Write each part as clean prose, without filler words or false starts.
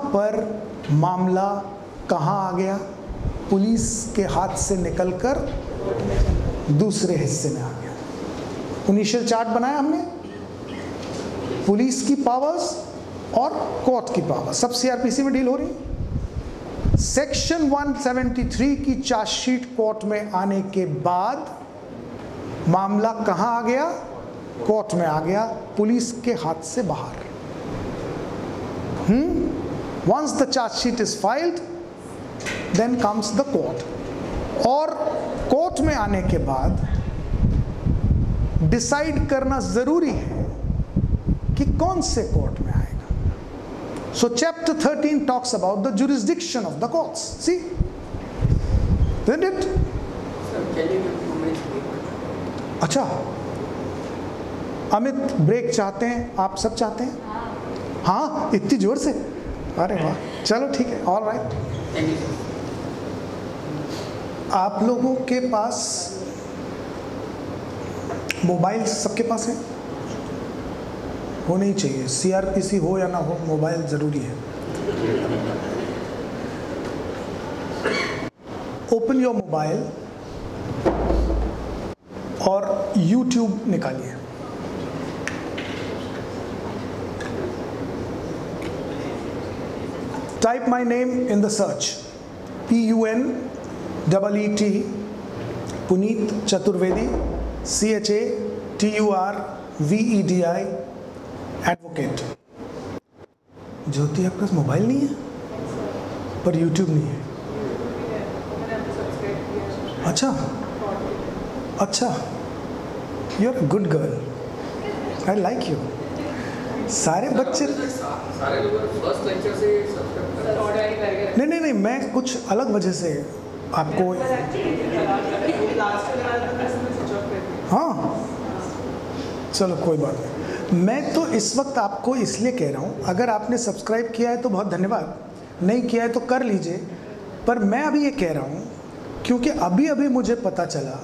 पर मामला कहाँ आ गया? पुलिस के हाथ से निकलकर दूसरे हिस्से में आ गया। इनिशियल चार्ट बनाया हमने, पुलिस की पावर्स और कोर्ट की पावर, सब सीआरपीसी में डील हो रही। सेक्शन 173 की चार्जशीट कोर्ट में आने के बाद मामला कहां आ गया? कोर्ट में आ गया, पुलिस के हाथ से बाहर। Once the charge sheet is filed, then comes the court. और कोर्ट में आने के बाद डिसाइड करना जरूरी है कि कौन से कोर्ट में आएगा। So chapter 13 talks about the jurisdiction of the courts. See, isn't it? Sir, can you give 2 minutes break? अच्छा, अमित ब्रेक चाहते हैं? आप सब चाहते हैं? हाँ, इतनी जोर से? अरे वाह, चलो ठीक है, all right. Thank you, sir. आप लोगों के पास मोबाइल सबके पास है? होना ही चाहिए, सीआरपीसी हो या ना हो, मोबाइल जरूरी है। ओपन योर मोबाइल और यूट्यूब निकालिए। Type my name in the search, PUNEET, Puneet Chaturvedi, CHATURVEDI, advocate। Jyoti, आपके पास मोबाइल नहीं है पर यूट्यूब नहीं है? अच्छा अच्छा, you are a good girl, I like you. सारे बच्चे सारे लोग फर्स्ट लेक्चर से सब्सक्राइब कर नहीं, मैं कुछ अलग वजह से आपको, हाँ चलो कोई बात नहीं। मैं तो इस वक्त आपको इसलिए कह रहा हूँ, अगर आपने सब्सक्राइब किया है तो बहुत धन्यवाद, नहीं किया है तो कर लीजिए। पर मैं अभी ये कह रहा हूँ क्योंकि अभी अभी मुझे पता चला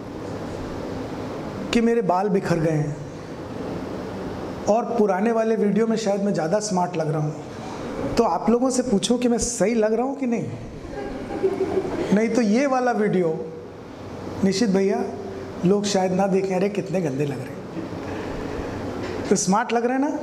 कि मेरे बाल बिखर गए हैं और पुराने वाले वीडियो में शायद मैं ज़्यादा स्मार्ट लग रहा हूँ। तो आप लोगों से पूछो कि मैं सही लग रहा हूँ कि नहीं। नहीं तो ये वाला वीडियो निश्चित भैया लोग शायद ना देखें, अरे कितने गंदे लग रहे हैं। तो स्मार्ट लग रहे हैं ना?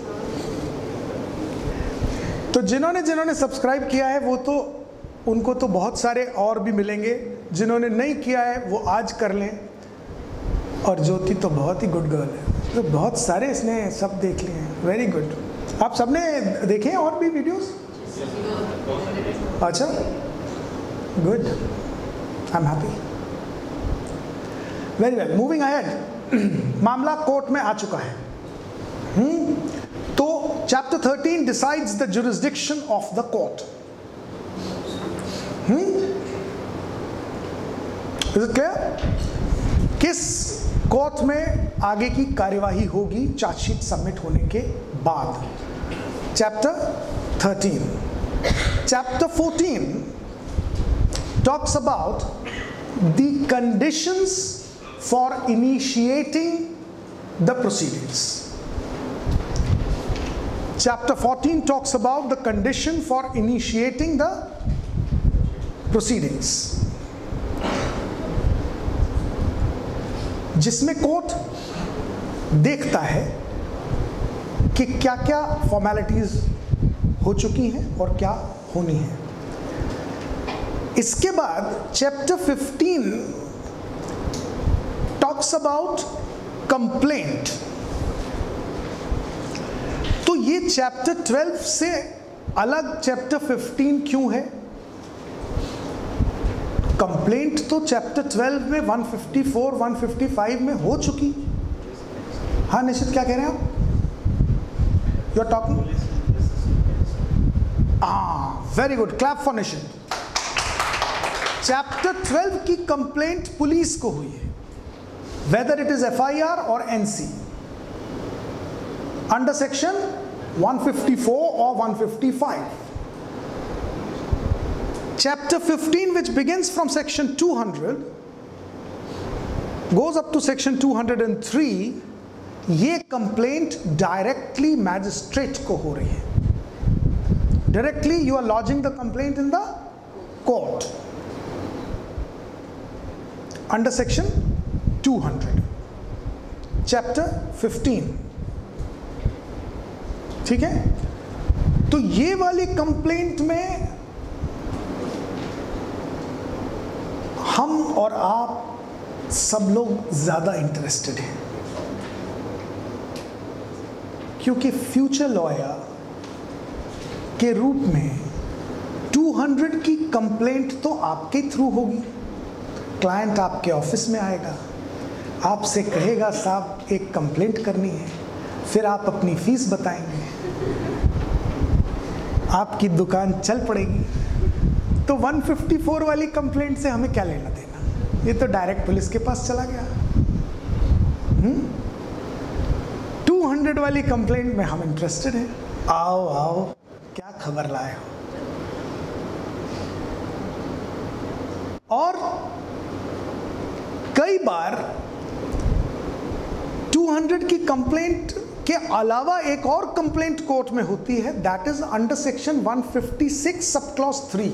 तो जिन्होंने सब्सक्राइब किया है वो तो, उनको तो बहुत सारे और भी मिलेंगे। जिन्होंने नहीं किया है वो आज कर लें। और ज्योति तो बहुत ही गुड गर्ल है, तो बहुत सारे इसने सब देख लिए हैं, वेरी गुड। आप सबने देखे हैं और भी वीडियोस? अच्छा, good, I am happy, very well. Moving ahead, मामला कोर्ट में आ चुका है। तो chapter 13 decides the jurisdiction of the court. Is it clear? किस कोर्ट में आगे की कार्यवाही होगी चार्जशीट सबमिट होने के बाद? Chapter 13। Chapter 14 talks about the conditions for initiating the proceedings. Chapter 14 talks about the condition for initiating the proceedings, जिसमें कोर्ट देखता है कि क्या क्या फॉर्मेलिटीज हो चुकी हैं और क्या होनी है। इसके बाद चैप्टर 15 टॉक्स अबाउट कंप्लेंट। तो ये चैप्टर 12 से अलग चैप्टर 15 क्यों है? कंप्लेंट तो चैप्टर 12 में 154, 155 में हो चुकी। हाँ निश्चित, क्या कह रहे हैं आप? You are talking, very good, clap for Nishchit. Chapter 12 की कंप्लेंट पुलिस को हुई है, वेदर इट इज FIR और NC, अंडर सेक्शन 154 और 155. Chapter 15, which begins from section 200, goes up to section 203. ये कंप्लेंट डायरेक्टली मैजिस्ट्रेट को हो रही है, Directly you are lodging the complaint in the court under section 200, chapter 15. ठीक है? तो ये वाली कंप्लेंट में हम और आप सब लोग ज्यादा इंटरेस्टेड हैं, क्योंकि फ्यूचर लॉयर के रूप में 200 की कंप्लेंट तो आपके थ्रू होगी। क्लाइंट आपके ऑफिस में आएगा, आपसे कहेगा साहब एक कंप्लेंट करनी है, फिर आप अपनी फीस बताएंगे, आपकी दुकान चल पड़ेगी। तो 154 वाली कंप्लेंट से हमें क्या लेना देना, ये तो डायरेक्ट पुलिस के पास चला गया। 200 वाली कंप्लेंट में हम इंटरेस्टेड हैं। आओ आओ, क्या खबर लाए हो। और कई बार 200 की कंप्लेंट के अलावा एक और कंप्लेंट कोर्ट में होती है, that is under section 156 sub clause 3,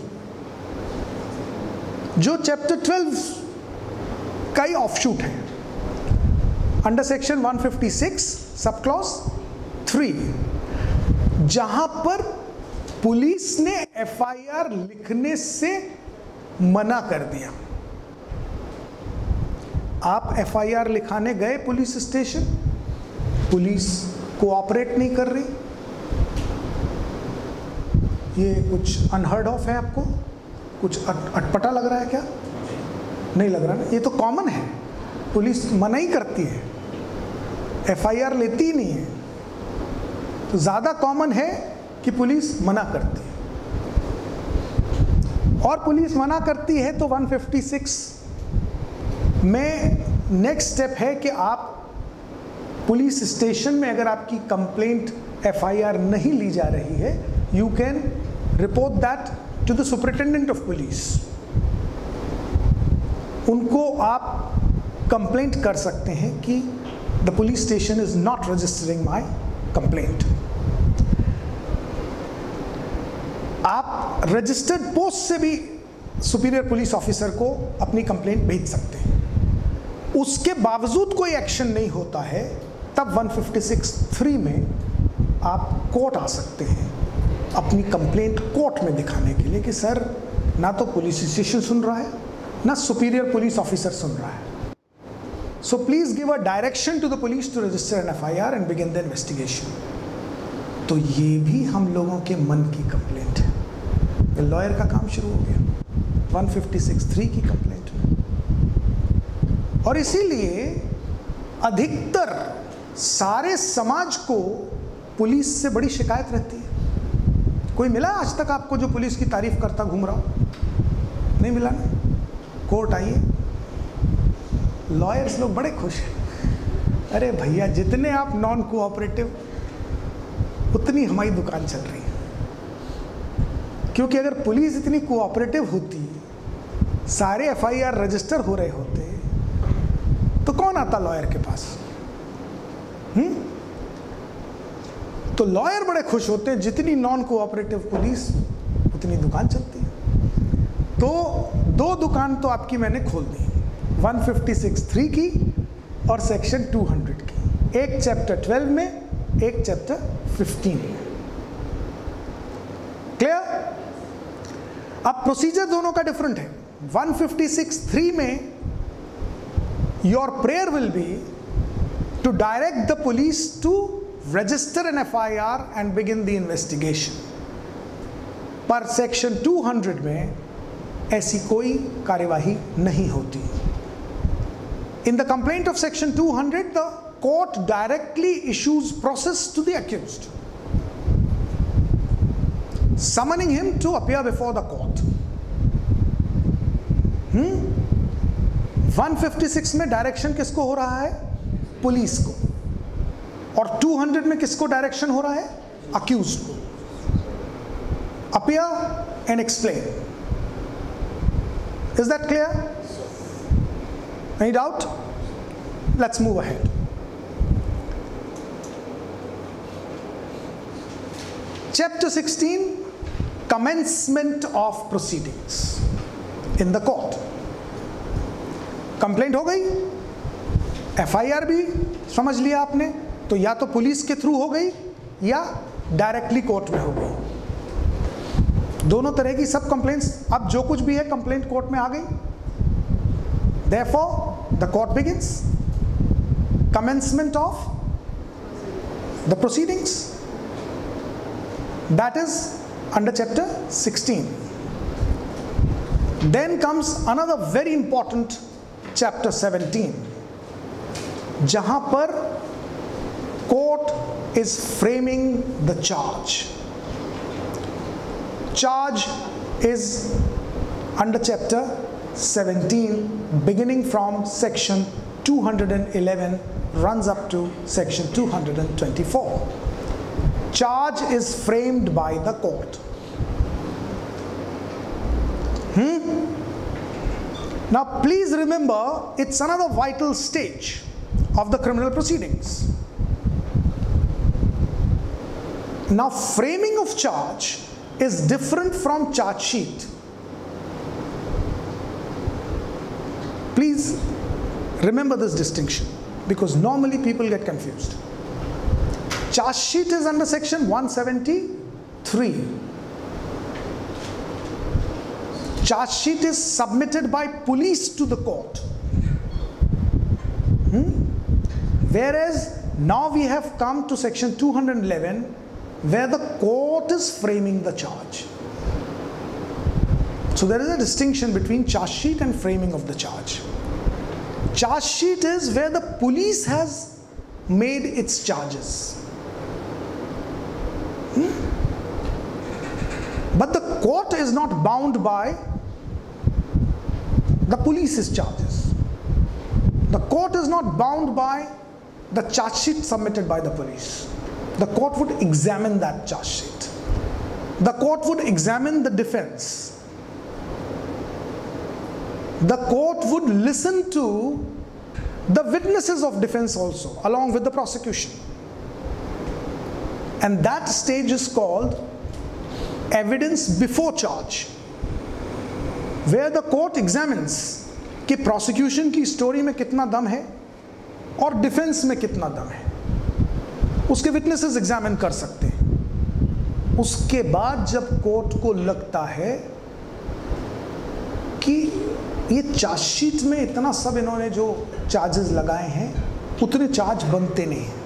जो चैप्टर 12 का ही ऑफशूट है। अंडर सेक्शन 156 सब क्लॉज 3, जहां पर पुलिस ने एफआईआर लिखने से मना कर दिया। आप एफआईआर लिखाने गए पुलिस स्टेशन, पुलिस कोऑपरेट नहीं कर रही। ये कुछ अनहर्ड ऑफ है, आपको कुछ अटपटा लग रहा है क्या? नहीं लग रहा ना, ये तो कॉमन है। पुलिस मना ही करती है, एफआईआर लेती ही नहीं है। तो ज़्यादा कॉमन है कि पुलिस मना करती है, और पुलिस मना करती है तो 156 में नेक्स्ट स्टेप है कि आप पुलिस स्टेशन में अगर आपकी कंप्लेंट एफआईआर नहीं ली जा रही है, you can report that to the superintendent of police. उनको आप कंप्लेंट कर सकते हैं कि the police station is not registering my complaint. आप रजिस्टर्ड पोस्ट से भी सुपीरियर पुलिस ऑफिसर को अपनी कंप्लेंट भेज सकते हैं। उसके बावजूद कोई एक्शन नहीं होता है, तब 156(3) में आप कोर्ट आ सकते हैं अपनी कंप्लेंट कोर्ट में दिखाने के लिए कि सर ना तो पुलिस स्टेशन सुन रहा है, ना सुपीरियर पुलिस ऑफिसर सुन रहा है। So please give a direction to the police to register an FIR and begin the investigation. तो ये भी हम लोगों के मन की कंप्लेंट है। लॉयर का काम शुरू हो गया 156(3) की कंप्लेंट में। और इसीलिए अधिकतर सारे समाज को पुलिस से बड़ी शिकायत रहती है। कोई मिला आज तक आपको जो पुलिस की तारीफ करता घूम रहा हो? नहीं मिला ना? कोर्ट आइए, लॉयर्स लोग बड़े खुश हैं। अरे भैया, जितने आप नॉन कोऑपरेटिव उतनी हमारी दुकान चल रही है। क्योंकि अगर पुलिस इतनी कोऑपरेटिव होती, सारे एफआईआर रजिस्टर हो रहे होते, तो कौन आता लॉयर के पास? तो लॉयर बड़े खुश होते हैं, जितनी नॉन कोऑपरेटिव पुलिस उतनी दुकान चलती है। तो दो दुकान तो आपकी मैंने खोल दी, 156(3) की और सेक्शन 200 की, एक चैप्टर 12 में, एक चैप्टर 15 में। क्लियर? अब प्रोसीजर दोनों का डिफरेंट है। 156(3) में your prayer will be to direct the police to register an FIR and begin the investigation. पर सेक्शन 200 में ऐसी कोई कार्यवाही नहीं होती। In the complaint of section 200, the court directly issues process to the accused, summoning him to appear before the court. 156 में direction किसको हो रहा है? पुलिस को। और 200 में किसको डायरेक्शन हो रहा है? अक्यूज्ड को। Appear and explain. Is that clear? Any doubt? Let's move ahead. Chapter 16 commencement of proceedings in the court. Complaint हो गई, एफआईआर भी समझ लिया आपने, तो या तो पुलिस के थ्रू हो गई या डायरेक्टली कोर्ट में हो गई। दोनों तरह की सब कंप्लेंट्स, अब जो कुछ भी है कंप्लेंट कोर्ट में आ गई। Therefore the court begins, commencement of the proceedings, that is under chapter 16. Then comes another very important chapter 17, जहां पर court is framing the charge. Charge is under chapter 17, beginning from section 211, runs up to section 224. Charge is framed by the court. Now please remember, it's another vital stage of the criminal proceedings. Now framing of charge is different from charge sheet. Please remember this distinction, because normally people get confused. Charge sheet is under section 173. Charge sheet is submitted by police to the court. Whereas now we have come to section 211, where the court is framing the charge. So there is a distinction between charge sheet and framing of the charge. Charge sheet is where the police has made its charges. But the court is not bound by the police's charges. The court is not bound by the charge sheet submitted by the police. The court would examine that charge sheet. The court would examine the defense. The court would listen to the witnesses of defense also, along with the prosecution. And that stage is called evidence before charge, where the court examines कि prosecution की story में कितना दम है और defense में कितना दम है, उसके witnesses examine कर सकते हैं। उसके बाद जब कोर्ट को लगता है कि ये चार्ज शीट में इतना सब इन्होंने जो चार्जेस लगाए हैं उतने चार्ज बनते नहीं हैं,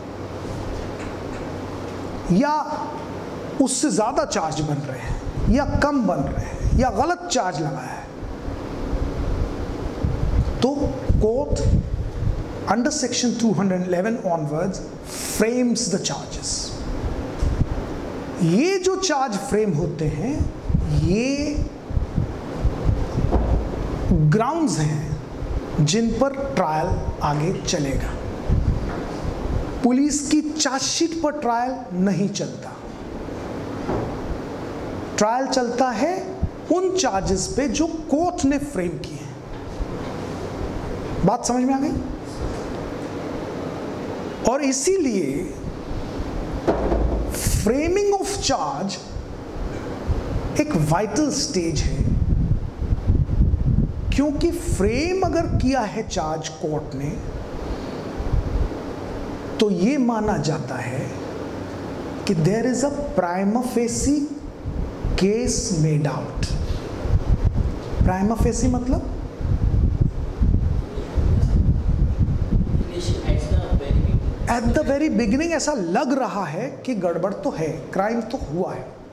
या उससे ज़्यादा चार्ज बन रहे हैं, या कम बन रहे हैं, या गलत चार्ज लगाया है, तो court under section 211 onwards frames the charges. ये जो चार्ज फ्रेम होते हैं ये ग्राउंड्स हैं जिन पर ट्रायल आगे चलेगा। पुलिस की चार्जशीट पर ट्रायल नहीं चलता, ट्रायल चलता है उन चार्जेस पे जो कोर्ट ने फ्रेम किए हैं। बात समझ में आ गई? और इसीलिए फ्रेमिंग ऑफ चार्ज एक वाइटल स्टेज है, क्योंकि फ्रेम अगर किया है चार्ज कोर्ट ने तो ये माना जाता है कि there is a prima facie case made out. Prima facie मतलब एट द वेरी बिगिनिंग ऐसा लग रहा है कि गड़बड़ तो है, क्राइम तो हुआ है,